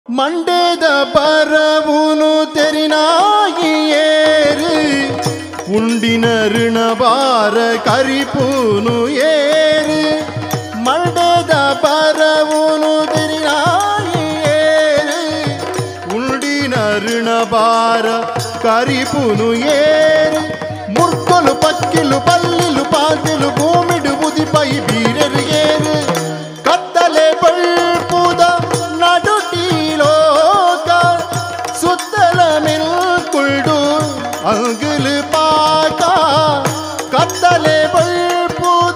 ಮಂಡೇದ ಪರವುನು ತೆರಿನಾಗಿ ಏರು ಉಂಡಿನ ಋಣಭಾರ ಕರಿಪೂನು ಏರು ಮಂಡೇದ ಪರವುನು ತೆರಿನಾಗಿ ಏರು ಉಂಡಿನ ಋಣಭಾರ ಕರಿಪೂನು ಏರು ಮುರ್ಕೊಲು ಪಕ್ಕಿಲು ಪಲ್ಲಿಲು ಪಾಲ್ತಿಲು ಭೂಮಿಡು ಬುದಿಪೈ ಬೀರರಿಗೇರು ಕತ್ತಲೆ ಬಳ್ಪುದ ನಡುಟೀಲೋಕ ಸುತ್ತಲ ಮಿಲ್ಕುಳ್ಡು ಅಂಗುಲು ಪಾಕ ಕತ್ತಲೆ ಬಳ್ಪುದ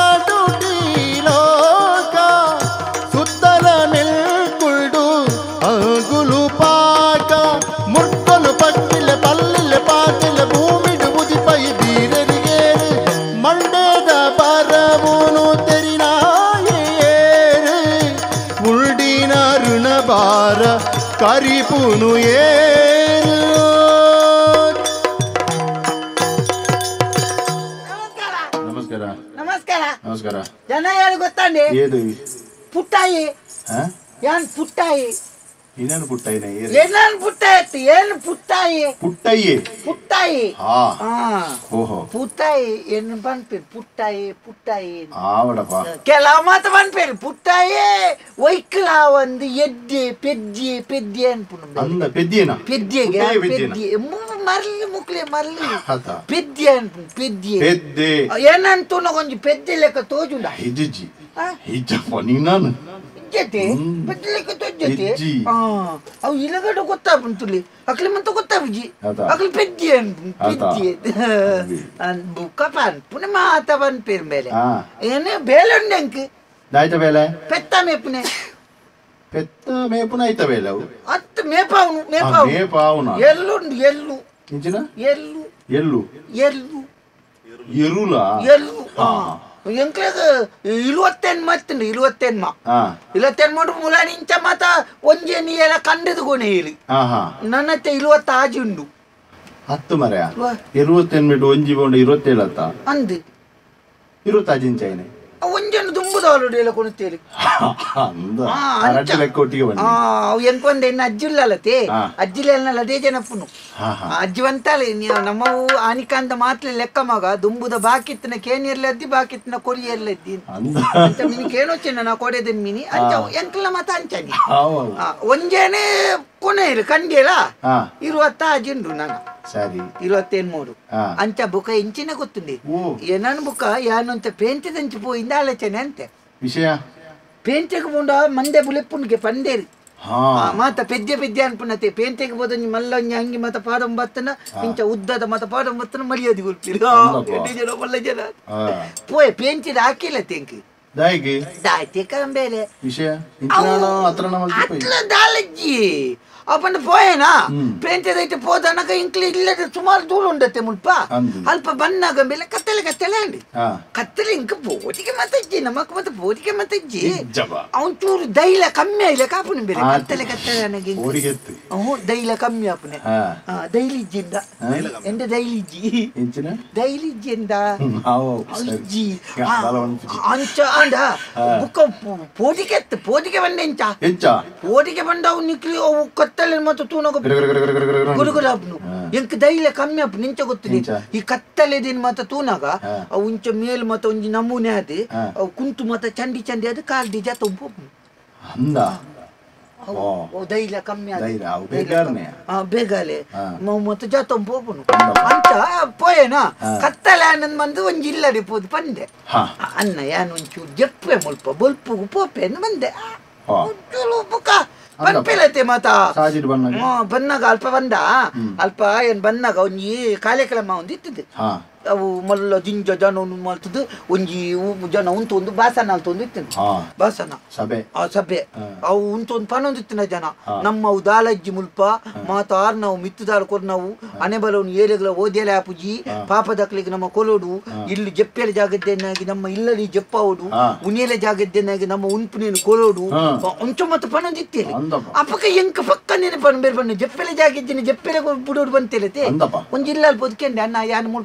ನಡುಟೀಲೋಕ ಸುತ್ತಲ ಮಿಲ್ಕುಳ್ಡು ಅಂಗುಲು ಪಾಕ ಮುರ್ಕೊಲು ಪಕ್ಕಿಲೆ ಪಲ್ಲಿಲೆ ಪಾತಿಲೆ ಭೂಮಿಡು ಬುದಿಪೈ ಬೀರರಿಗೇರು ಮಂಡೇದ ಪರವುನು ತೆರಿನಾಯೇರು ಉಳ್ಡಿನ ಋಣಭಾರ ಕರಿಪುನು ಏರು. ನಮಸ್ಕಾರ ನಮಸ್ಕಾರ ನಮಸ್ಕಾರ. ಜನ ಹೇಳಿ ಗೊತ್ತಾಂಡಿ ಏದು ಪುಟ್ಟಾಯಿ ಏನ್ ಪುಟ್ಟಾಯಿ ಇನ್ನೇನು ಪುಟ್ಟಾಯಿನ ಏನೇನ್ ಪುಟ್ಟಾಯಿ ಏನ್ ಪುಟ್ಟಾಯಿ ಪುಟ್ಟಯ್ಯೆ ಪುಟ್ಟಾಯಿ ಹಾ ಓಹೋ ಪುಟ್ಟಾಯಿ ಏನು ಬನ್ಪೇರು ಪುಟ್ಟಾಯಿ ಪುಟ್ಟಾಯಿ ಆವಡಪ್ಪ ಕೆಲ ಮಾತು ಬನ್ಪೇರು ಪುಟ್ಟಾಯಿ ಒಯ್ಕಲ ಒಂದು ಎದ್ದೆ ಪೆದ್ದೆ ಪೆದ್ದೆ ಅನ್ಪುಣ ಅಂದ ಪೆದ್ದಿಯೇನ ಪೆದ್ದೆಗೆ ಪೆದ್ದೆ ಪೆದ್ದೆ ಮರ್ಲಿ ಮುಕ್ಲೆ ಮರ್ಲಿ ಆತ ಪೆದ್ದೆ ಅನ್ಪುಣ ಪೆದ್ದೆ ಪೆದ್ದೆ ಏನಂತೂ ಕೊಂಚ ಪೆದ್ದೆ ಲೆಕ್ಕ ತೋಜುಂಡ ಹಿಜ್ಜಿ ಹಿಜ್ಜಪ್ಪ ನೀನು ಜೊತೆ ಪೆದ್ದೆ ಜೊತೆ ಹೆಜ್ಜಿ. ಅವು ಇಲಗಡೆ ಗೊತ್ತಾಗ್ತುಲಿ ಅಕ್ಲಿ ಮಂತ ಗೊತ್ತಾವಿಜಿ ಅದ. ಅಕ್ಲಿ ಪೆದ್ದಿ ಪೆದ್ದಿ ಕಪಾನ್ ಪುನಃ ಮಾತವನ್ ಪೇರ್ ಮೇಲೆ ಹಾ ಏನೇ ಬೇಲೆ ಉಂಡೆಂಕ್ ದಾಯ್ತ ಬೇಲೆ ಪೆತ್ತ ಮೇಪುನೆ పెద్ద మేపున అయితే వేలావు ಅತ್ತ ಮೇಪಾವನು ಮೇಪಾವು మేపావునా ఎల్లుండి ఎల్లు ఇంచిన ఎల్లు ఎల్లు ఎల్లు ఎరులా ఎల్లు ಎಂಕ್ಲೆಗ 21 ಮತ್ತಂడి 21 ಮಾ 21 ಮೋಡು ಮುಲಾನಿಂಚ ಮತ ಒಂಜೆ ನೀ ಎಲ್ಲ ಕಂಡದು ಕೊನೆ ಹೇಳಿ ನನ್ನತ್ತೆ 20 ಆಜಿ ಉಂಡು 10 ಮರ 28 ಮಿನಿಟ್ ಒಂಜಿ ಬೋಂಡು 27 ಅತ್ತ ಅಂದು 20 ಆಜಿಂಚೈನೆ ಒಂಜನ್ನು ತುಂಬುದ ಆಲ್ರೆಡಿ ಎಲ್ಲ ಕೊಡುತ್ತೇಳಿ ಅಂದ ಅರಟೆ ಲೆಕ್ಕ ಒಟ್ಟಿಗೆ ಬನ್ನಿ ಅವು ಎಂಕೊಂಡೆ ಇನ್ನು ಅಜ್ಜಿಲ್ಲತೆ ಅಜ್ಜಿಲೆಲ್ಲ ಅದೇ ಜನಪ್ಪನು ಅಜ್ಜಿ ಅಂತಾಳೆ ನಮ್ಮವು ಆನಿಕಾಂತ ಮಾತ್ಲೆ ಲೆಕ್ಕ ಮಗ ದುಂಬುದ ಬಾಕಿತ್ತಿನ ಕೇನಿಯರ್ಲೆ ಅದ್ದಿ ಬಾಕಿತ್ತಿನ ಕೊರಿಯರ್ಲೆ ಅದ್ದಿ ಅಂತ ಮಿನಿ ಕೇಳೋಚಿನ ನಾ ಕೊಡೆದನ್ ಮಿನಿ ಅಂಚ ಎಂಕ್ಲ ಮತ ಅಂಚನಿ ಒಂಜೇನೆ ಕೊನೆ ಇರು ಕಂಡಿಯಲ್ಲ 20 ಆಜಿಂಡು ನಾನು ಸರಿ 23 ಅಂಚ ಬುಕ ಇಂಚಿನ ಗೊತ್ತುಂಡಿ ಏನನ್ ಬುಕ ಯಾನಂತ ಪೇಂಟಿದಂಚಿ పోయింది ఆలోచన అంతే విషయ ಪೇಂಟೆಗೆ ಮುಂಡ ಮಂದೆ ಬುಲೆಪ್ಪುನ್ಗೆ ಪಂದೇರಿ ಮಾತ ಪೆದ್ದೆ ಪೆದ್ದೆ ಅನ್ಪುನತೆ ಪೇಂಟೆಗೆ ಹೋದಂಜಿ ಮಲ್ಲೊಂಜಿ ಹಂಗಿ ಮತ ಪಾದಂ ಬತ್ತನ ಇಂಚ ಉದ್ದದ ಮತ ಪಾದಂ ಬತ್ತನ ಮಲಿಯೋದಿ ಗುಲ್ಪಿರಿ ಜನ ಮಲ್ಲ ಜನ ಪೋಯ್ ಪೇಂಟಿದ ಹಾಕಿಲ್ಲ ತೆಂಕಿ ದಾಯಿಗೆ ದಾಯ್ತೆ ಕಂಬೇಲೆ ವಿಷಯ ಇಂಚಿನಾಣ ಅತ್ರಣ ಅಟ್ಲ ದಾಲಜ್ಜಿ ಅಪ್ಪನ ಪೋಯೇನಾ ಪೇಂಟೆದೈತೆ ಪೋದನಕ ಇಂಕ್ಲಿ ಇಲ್ಲದ ಸುಮಾರು ಧೂಳು ಉಂಡತ್ತೆ ಮುಲ್ಪ ಅಲ್ಪ ಬನ್ನಾಗ ಮೇಲೆ ಕತ್ತಲೆ ಕತ್ತಲೆ ಅಂಡಿ ಕತ್ತಲೆ ಇಂಕ ಬೋಟಿಗೆ ಮತ್ತಜ್ಜಿ ನಮಕ್ ಮತ್ತೆ ಬೋಟಿಗೆ ಮತ್ತಜ್ಜಿ ಅವನ್ ಚೂರು ದೈಲ ಕಮ್ಮಿ ಆಯ್ಲೆ ಕಾಪುನ ಬೇರೆ ಕತ್ತಲೆ ಕತ್ತಲೆ ನನಗೆ ದೈಲ ಕಮ್ಮಿ ಆಪುನೆ ದೈಲಿಜ್ಜಿಂದ ಎಂದ ದೈಲಿಜ್ಜಿ ದೈಲಿಜ್ಜಿಂದ ಅಜ್ಜಿ ಅಂಚ ಅಂಡ ಬುಕ್ಕ ಪೋಟಿಗೆ ಬಂದೆ ಪೋಟಿಗೆ ಬಂದವು ನಿಕ್ಲಿ ಅವು ಕತ್ತಲೆ ಮತ್ತು ತೂನಗ ಗುರುಗುರಾಬ್ನು ಎಂಕ್ ದೈಲ ಕಮ್ಮಿ ಅಪ್ ನಿಂಚ ಗೊತ್ತಿದೆ ಈ ಕತ್ತಲೆ ದಿನ ಮತ ತೂನಾಗ ಅವು ಇಂಚ ಮೇಲ್ ಮತ ಒಂಜಿ ನಮೂನೆ ಅದೆ ಅವು ಕುಂತು ಮತ ಚಂಡಿ ಚಂಡಿ ಅದು ಕಾಲ್ದಿ ಜಾತ ಅಂದ ದೈಲ ಕಮ್ಮಿ ಬೇಗಲೆ ಮತ್ತ ಜಾತ ಪೋಪುನು ಅಂಚ ಪೋಯೇನಾ ಕತ್ತಲೆ ಅನ್ನದ್ ಮಂದು ಒಂಜಿ ಇಲ್ಲಡೆ ಪೋದು ಪಂದೆ ಅನ್ನ ಯಾನ್ ಒಂಚೂರು ಜಪ್ಪೆ ಮುಲ್ಪ ಬೊಲ್ಪುಗು ಪೋಪೆ ಬಂದೆ ಬುಕ್ಕ ಪನ್ಪೆಲತೆ ಮಾತ ಬನ್ನಾಗ ಅಲ್ಪ ಬಂದ ಅಲ್ಪ ಏನ್ ಬನ್ನಾಗ ಒಂಜಿ ಕಾರ್ಯಕ್ರಮ ಒಂದು ಇತ್ತಿದ್ದು ಅವು ಮಲ್ಲ ಜಿಂಜ ಜನ ಮಾಡ್ತದ್ದು ಒಂಜಿ ಜನ ಉಂಟೊಂದು ಬಾಸನ ಅಂತ ಒಂದು ಇತ್ತು ಬಾಸನ ಸಭೆ ಅವು ಉಂಟೊಂದು ಪನೊಂದಿತ್ತಿನ ಜನ ನಮ್ಮ ಅವು ದಾಲಜ್ಜಿ ಮುಲ್ಪ ಮಾತ ಆರ್ ನಾವು ಮಿತ್ತುದಾರ ಕೊರ್ ನಾವು ಅನೆ ಬಲವನು ಏರಿಗಳ ಓದ್ಯಲೆ ಆಪುಜಿ ಪಾಪದಕ್ಲಿಗೆ ನಮ್ಮ ಕೊಲೋಡು ಇಲ್ಲಿ ಜಪ್ಪೆಲೆ ಜಾಗದ್ದೇನಾಗಿ ನಮ್ಮ ಇಲ್ಲಲ್ಲಿ ಜಪ್ಪವಡು ಉನಿಯಲೆ ಜಾಗದ್ದೇನಾಗಿ ನಮ್ಮ ಉನ್ಪುನೇನು ಕೊಲೋಡು ಒಂಚ ಮತ್ತೆ ಪನೊಂದಿತ್ತೇಲಿ ಅಪ್ಪಕ ಎಂಕ ಪಕ್ಕ ನೆನೆ ಪನ್ ಬೇರೆ ಬಣ್ಣ ಜಪ್ಪೆಲೆ ಜಾಗಿದ್ದೇನೆ ಜಪ್ಪೆಲೆ ಬುಡೋಡು ಬಂತೇಲತೆ ಒಂಜಿಲ್ಲ ಬದುಕೆಂಡೆ ಅನ್ನ ಯಾನು ಮುಲ್ಪ ಚೂರು ಜಪ್ಪೆ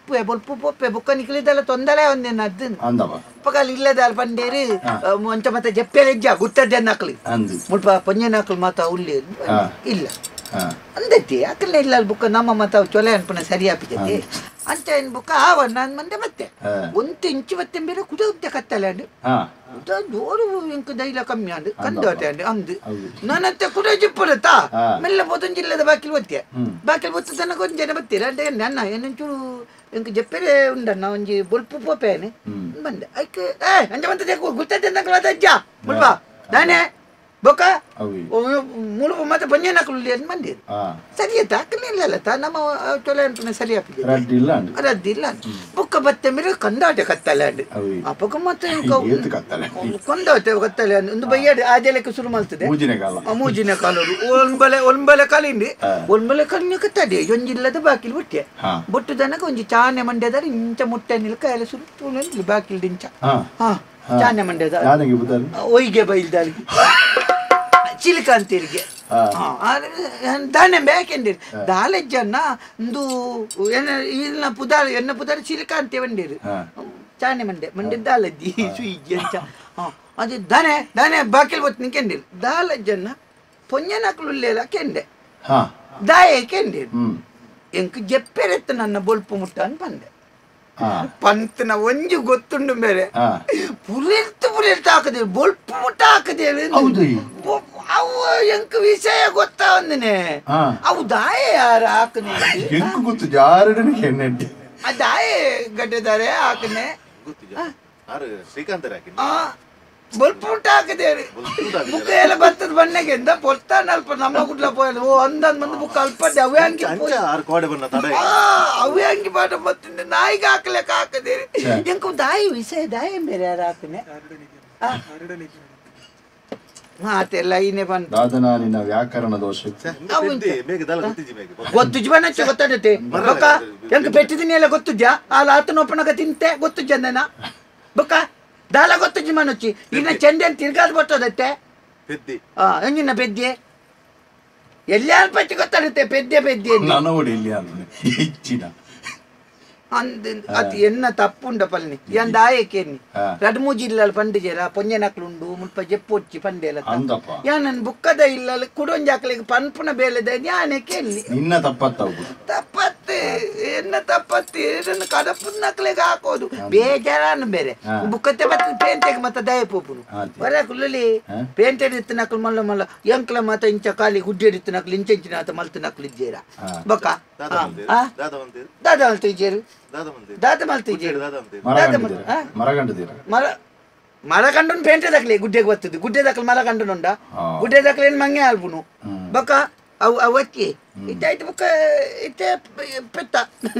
ಜಪ್ಪೆ ಬೊಲ್ಪು ಪೊಪ್ಪೆ ಬುಕ್ಕ ನಿಕ್ಲಿದ್ದೆಲ್ಲ ತೊಂದರೆ ಒಂದೇನು ಅದನ್ನು ಅಂದವ ಪಕ್ಕಲ್ಲಿ ಇಲ್ಲದ ಪಂಡೇರಿ ಮಂಚ ಮತ್ತೆ ಜಪ್ಪೆ ಹೆಜ್ಜ ಗುತ್ತಜ್ಜ ನಕ್ಲಿ ಮುಲ್ಪ ಪಂಜೆ ನಕ್ಲು ಮಾತ ಉಳ್ಳಿ ಇಲ್ಲ ಅಂದೈತಿ ಅಕಲ್ಲ ಇಲ್ಲ ಬುಕ್ಕ ನಮ್ಮ ಮತ ಚೊಲೆ ಅನ್ಪಣ ಸರಿ ಆಪಿದೆ ಅಂತ ಏನ್ ಬುಕ್ಕ ಆವ ನಾನು ಮಂದೆ ಮತ್ತೆ ಒಂದು ಇಂಚು ಮತ್ತೆ ಬೇರೆ ಕುದ ಉದ್ದ ಕತ್ತಲೆ ಅಂಡು ಜೋರು ಇಂಕ ದೈಲ ಕಮ್ಮಿ ಅಂಡು ಕಂದೋಟೆ ಅಂಡು ಅಂದು ನನ್ನತ್ತೆ ಕುಡ ಜಿಪ್ಪುರತ್ತಾ ಮೆಲ್ಲ ಬೋದೊಂದು ಜಿಲ್ಲದ ಬಾಕಿಲ್ ಬತ್ತೆ ಬಾಕಿಲ್ ಬತ್ತ ತನಕ ಒಂದು ಜನ ಬತ್ತೀರ ಅಂದ್ರೆ ನನ್ನ ಏನೊಂಚೂರು ಇಂಕ ಜಪ್ಪೆರೆ ಉಂಡನ್ನ ಒಂಜಿ ಬೊಲ್ಪು ಪೋಪೇನೆ ಬಂದೆ ಐಕೆ ಅಂಜ ಬಂತದೆ ಗುತ್ತಜ್ಜ ನಕ್ಲ ಅಜ್ಜ ಮುಲ್ಪ ನಾನೇ ಬೊಕ್ಕ ಮುಳುಪು ಮತ್ತೆ ಪಂಜೆ ನಕ್ಲು ಅಂತ ಬಂದಿರು ಸರಿ ಆಯ್ತಾ ಅಕ್ಕಲಿಲ್ಲ ನಮ್ಮ ಚೊಲೆ ಅನ್ಪಣೆ ಸರಿ ಆಪಿದೆ ರದ್ದಿಲ್ಲ ಬುಕ್ಕ ಬತ್ತೆ ಮೇಲೆ ಕಂದಾಟೆ ಕತ್ತಲೆ ಅಂಡು ಆ ಪಕ್ಕ ಮತ್ತೆ ಕೊಂದಾಟೆ ಕತ್ತಲೆ ಅಂಡು ಒಂದು ಬಯ್ಯಾಡಿ ಆಜಲಕ್ಕೆ ಶುರು ಮಾಡ್ತದೆ ಮೂಜಿನ ಕಾಲರು ಒಂಬಲೆ ಕಾಲಿಂಡಿ ಒಂಬಲೆ ಕಾಲಿನ ಕತ್ತಡೆ ಒಂಜಿಲ್ಲದ ಬಾಕಿಲ್ ಬಿಟ್ಟೆ ಬುಟ್ಟು ದನಕ ಒಂಜಿ ಚಾನೆ ಮಂಡ್ಯದ ಇಂಚ ಮುಟ್ಟೆ ನಿಲ್ಕ ಎಲ್ಲ ಸುಟ್ಟು ಬಾಕಿಲ್ ದಿಂಚ ಚಾನೆ ಮಂಡ್ಯದ ಒಯ್ಗೆ ಬೈಲ್ದಾಗಿ ಚಿಲಿಕಾಂತಿರಿಗೆ ದಾನೆ ಬೇಕೆಂದಿರು ದಾಲೆಜ್ಜನ್ನ ಒಂದು ಇಲ್ಲ ಪುದಾರ ಎನ್ನ ಪುದಾರ ಚಿಲಿಕಾಂತಿ ಬಂದಿರು ಚಾನೆ ಮಂಡ್ಯ ದಾಲಜ್ಜಿ ಸುಯ್ಜಿ ಅಂಚ ಅದು ದಾನೆ ಬಾಕಿಲ್ ಬತ್ತು ನಿಂಕೆಂದಿರು ದಾಲಜ್ಜನ್ನ ಪೊಂಜನಕ್ಲುಲ್ಲೇಲ ಕೆಂಡೆ ದಾಯ ಕೆಂದಿರು ಎಂಕ್ ಜಪ್ಪೆರೆತ್ತ ನನ್ನ ಬೊಲ್ಪು ಮುಟ್ಟ ಅಂತ ಬಂದೆ ಪಂತನ ಒಂಜಿ ಗೊತ್ತುಂಡು ಬೇರೆ ಪುರಿರ್ತು ಹಾಕದೆ ಬೊಲ್ಪು ಮುಟ್ಟ ಹಾಕದೆ ಅವು ಎಂಕ್ ವಿಷಯ ಗೊತ್ತಾ ಒಂದಿನೇ ಅವು ದಾಯ ಯಾರು ಹಾಕನೆ ಗೊತ್ತು ಜಾರಡೆ ಆ ದಾಯ ಗಡ್ಡೆದಾರೆ ಹಾಕನೆ ಶ್ರೀಕಾಂತ ಬೊಲ್ಪು ಮುಟ್ಟ ಹಾಕದೆ ಬುಕ್ಕ ಎಲ್ಲ ಬರ್ತದ ಬಣ್ಣಗೆ ಎಂದ ಪೊಲ್ತಾನ ಅಲ್ಪ ನಮ್ಮ ಗುಡ್ಲ ಪೋಯಲ್ಲ ಓ ಅಂದಂದ್ ಮಂದಿ ಬುಕ್ಕ ಅಲ್ಪ ಅವೇ ಅಂಕಿ ಅವೇ ಅಂಕಿ ಪಾಠ ಬರ್ತಂದೆ ನಾಯಿಗೆ ಹಾಕ್ಲೆಕ್ಕ ಹಾಕದೆ ಎಂಕ ದಾಯಿ ವಿಷಯ ದಾಯ ಬೇರೆ ಯಾರು ಹಾಕನೆ ಮಾತೆಲ್ಲ ಇನ್ನೇ ಬಂತು ದಾದನಾನಿನ ವ್ಯಾಕರಣ ದೋಷ ಗೊತ್ತುಜ್ ಬಣ್ಣ ಗೊತ್ತಾಡತ್ತೆ ಬೊಕ್ಕ ಎಂಕ ಪೆಟ್ಟಿದಿನಿ ಎಲ್ಲ ಗೊತ್ತುಜ್ಜ ಆ ಆತನೊಪ್ಪನಗ ತಿಂತೆ ಗೊತ್ತುಜ್ಜ ನನ್ನ ಬೊಕ್ಕ ದಾಲ ಗೊತ್ತುಜ್ಜಿ ಮನೊಚ್ಚಿ ಇನ್ನ ಚಂದ ತಿರ್ಗಾದ್ ಬರ್ತದತ್ತೆ ಎಂಜಿನ ಪೆದ್ದೆ ಎಲ್ಲಿ ಪಚ್ಚಿ ಗೊತ್ತಾಡುತ್ತೆ ಪೆದ್ದೆ అది ఎన్న తప్పుండ పల్ని yan దాయకేని రడ్ము జిల్లాల పండిజేరా పొంజనక్లుండు ముల్ప జెప్పొచ్చి పండేల యానన్ బుక్కద ఇల్లల కుడొంజాకలకి పన్పున బేలద యానేకేని నిన్న తప్పత్తవు ತಪ್ಪತ್ತೆ ಎನ್ನ ತಪ್ಪತ್ತೆ ನನ್ನ ಕಡಪುನ್ನಕ್ಲೆಗೆ ಹಾಕೋದು ಬೇಜಾರನ್ನು ಬೇರೆ ಬುಕ್ಕತ್ತೆ ಮತ್ತೆ ಪೇಂಟೆಗೆ ಮತ್ತೆ ದಯ ಪೋಪುನು ಬರ ಕುಲ್ಲಲಿ ಪೇಂಟೆ ಇತ್ತು ನಕಲ್ ಮಲ್ಲ ಮಲ್ಲ ಎಂಕ್ಲ ಮತ್ತೆ ಇಂಚ ಕಾಲಿ ಗುಡ್ಡೆ ಇತ್ತು ನಕಲ್ ಇಂಚಿನ ಆತ ಮಲ್ತು ನಕಲ್ ಇದ್ದೀರಾ ಬೊಕ್ಕ ದಾದ ಮಲ್ತು ಇದ್ದೀರು ದಾದ ಮಲ್ತು ಇದ್ದೀರು ಮರ ಕಂಡು ಪೇಂಟೆ ದಕ್ಲೆ ಗುಡ್ಡೆಗೆ ಬರ್ತದೆ ಗುಡ್ಡೆ ದಕ್ಕಲ್ ಮರ ಕಂಡು ಉಂಡ ಗುಡ್ಡೆ ದಕ್ಲೆ ಏನು ಮಂಗೆ ಆಲ್ಪುನು ಬೊಕ್ಕ ಅವು ಅವಕ್ಕೆ ಇತ್ತಾಯ್ತು ಬುಕ್ಕ ಇತ್ತೆ ಪೆತ್ತ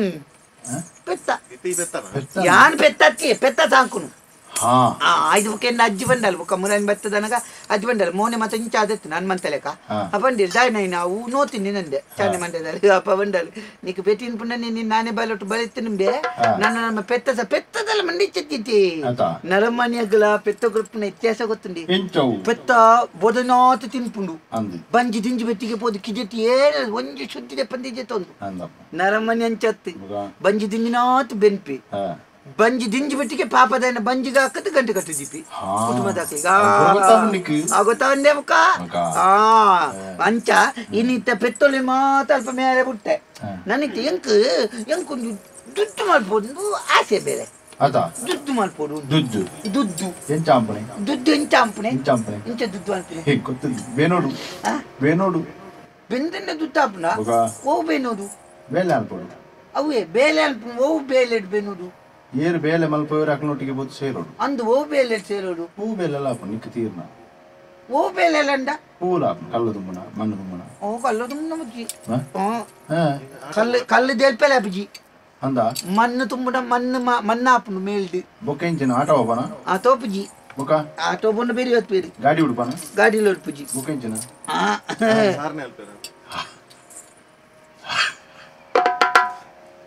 ಯಾನ್ ಪೆತ್ತತ್ತಿ ಪೆತ್ತ ಸಾಂಕುನು ಐದು ಬುಕ್ಕ ಎನ್ನ ಅಜ್ಜಿ ಬಂಡಲ್ ಬುಕ್ಕ ಮುರನ್ ಬತ್ತದನಗ ಅಜ್ಜಿ ಬಂಡಲ್ ಮೋನೆ ಮತ್ತೆ ಇಂಚ ಆದತ್ತು ನಾನು ಮಂತಲೆಕ ಬಂದಿಲ್ಲ ದಾಯ್ ನಾವು ನೋತೀನಿ ನಂದೆ ಚಾನೆ ಮಂಡ್ಯದಲ್ಲಿ ಅಪ್ಪ ಬಂಡಲ್ ನೀಕು ಬೆಟ್ಟಿನ ಪುಣ್ಣ ನೀನು ನಾನೇ ಬಯಲೊಟ್ಟು ಬರೀತೀನಿ ನಾನು ನಮ್ಮ ಪೆತ್ತದಲ್ಲ ಮಂಡಿಚ್ಚಿ ನರಮನಿಯಗಲ ಪೆತ್ತ ಗುರುಪಿನ ಇತಿಹಾಸ ಗೊತ್ತುಂಡಿ ಪೆತ್ತ ಬೊದನಾತು ತಿನ್ಪುಂಡು ಬಂಜಿ ದಿಂಜಿ ಬೆತ್ತಿಗೆ ಪೋದು ಕಿಜೆತಿ ಒಂಜಿ ಶುದ್ಧಿದೆ ಪಂದಿಜೆ ತೊಂದು ನರಮನಿ ಅಂಚತ್ತಿ ಬಂಜಿ ದಿಂಜಿನಾತು ಬೆನ್ಪಿ ಬಂಜಿ ದಿಂಜಿ ಬಿಟ್ಟಿಗೆ ಪಾಪದ ಬಂಜಿಗೆ ಹಾಕದು ಗಂಟೆ ಕಟ್ಟಿದ್ದೀಪಿ ಗೊತ್ತಾಂದೆ ಬುಕ್ಕ ಅಂಚ ಇನ್ನಿತ್ತ ಪೆತ್ತೊಲಿ ಮಾತ್ರ ಅಲ್ಪ ಮೇಲೆ ಬಿಟ್ಟೆ ನನಗೆ ಎಂಕೊಂದು ದುಡ್ಡು ಮಾಡ್ಬೋದು ಆಸೆ ಬೇರೆ ದುಡ್ಡು ಮಾಡ್ಬೋದು ದುಡ್ಡು ಎಂಚಾಂಪಣೆ ಇಂಚ ದುಡ್ಡು ಮಾಡ್ತೀನಿ ಬೆಂದನ್ನ ದುಡ್ಡು ಹಾಪುನ ಓ ಬೇನೋದು ಅವೇ ಬೇಲೆ ಅಲ್ಪ ಓ ಬೇಲೆ ಬೇನೋದು ಏರು ಬೇಲೆ ಮಲ್ಪವರ ಅಕ್ನೊಟ್ಟಿಗೆ ಬೊತ್ತು ಸೇರೋಡು ಅಂದು ಓ ಬೇಲೆ ಸೇರೋಡು ಹೂ ಬೇಲೆಲ್ಲ ಆಪು ನಿಕ್ಕ ತೀರ್ನ ಓ ಬೇಲೆ ಅಂಡ ಹೂಲ ಕಲ್ಲು ತುಂಬನ ಮಣ್ಣು ತುಂಬನ ಓ ಕಲ್ಲು ತುಂಬನ ಮುಜ್ಜಿ ಕಲ್ಲು ದೇಲ್ಪೆಲೆ ಅಪ್ಪಜಿ ಅಂದ ಮಣ್ಣು ತುಂಬನ ಮಣ್ಣು ಆಪುನು ಮೇಲ್ದಿ ಬೊಕ್ಕ ಇಂಚಿನ ಆಟೋ ಹೋಪನ ಆಟೋಪಜಿ ಬೊಕ್ಕ ಆಟೋ ಬಂದು ಬೇರೆ ಹೊತ್ತು ಬೇರೆ ಗಾಡಿ ಉಡ್ಪನ ಗಾಡಿಲಿ ಹೊಡ್ಪುಜಿ ಬೊಕ್ಕ ಇಂಚಿನ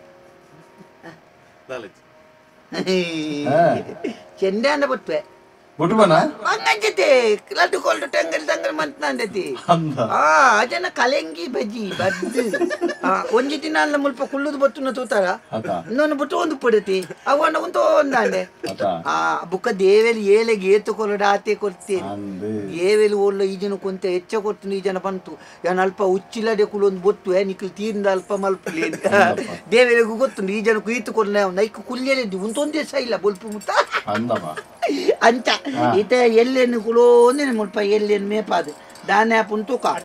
ಚೆಂಡೆ ಅಂದ ಬಿಟ್ವೆ ಬುಟ್ಬನ ಹಂಗಂಜತೆ ಲಡ್ಡು ಕೊಲ್ಡು ಟಂಗಲ್ ಟಂಗಲ್ ಮಂತ್ನಂದತಿ ಅಂದ ಅಜನ ಕಲೆಂಗಿ ಬಜ್ಜಿ ಬದ್ದು ಒಂಜಿ ದಿನ ಅಲ್ಲ ಮುಲ್ಪ ಕುಳ್ಳುದು ಬತ್ತುನ ತೂತಾರ ಇನ್ನೊಂದು ಬಿಟ್ಟು ಒಂದು ಪುಡತಿ ಅವನ ಒಂದು ಒಂದಾಂಡೆ ಬುಕ್ಕ ದೇವೇಲಿ ಏಲೆಗೆ ಏತು ಕೊಲ್ಲಡ ಆತೆ ಕೊಡ್ತೇನೆ ಏವೇಲಿ ಒಳ್ಳೆ ಈಜನ ಕೊಂತ ಹೆಚ್ಚ ಕೊಡ್ತೀನಿ ಈ ಜನ ಬಂತು ಯಾನ್ ಅಲ್ಪ ಉಚ್ಚಿಲಡೆ ಕುಲೊಂದು ಬೊತ್ತು ನಿಖಿಲ್ ತೀರಿಂದ ಅಲ್ಪ ಮಲ್ಪಲಿ ದೇವೇಲಿಗೂ ಗೊತ್ತುಂಡು ಈ ಜನ ಕುಯ್ತು ಕೊಡ್ಲೆ ನೈಕ್ ಕುಲ್ಯಲಿದ್ದು ಒಂದೊಂದೇ ಸಹ ಇಲ್ಲ ಬೊಲ್ಪು ಮುತ್ತ ಅಂಚ ಈತ ಎಲ್ಲೆನ್ನು ಕುಲೋಂದಿನ ಮುಲ್ಪ ಎಲ್ಲೆನ್ನು ಮೇಪಾದು ದಾನೆ ಪುಂತು ಕಾ